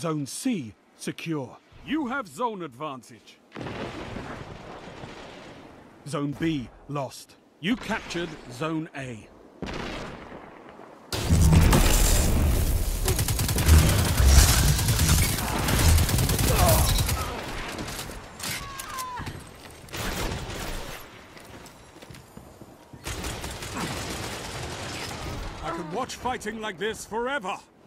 Zone C secure. You have zone advantage. Zone B lost. You captured Zone A. I could watch fighting like this forever.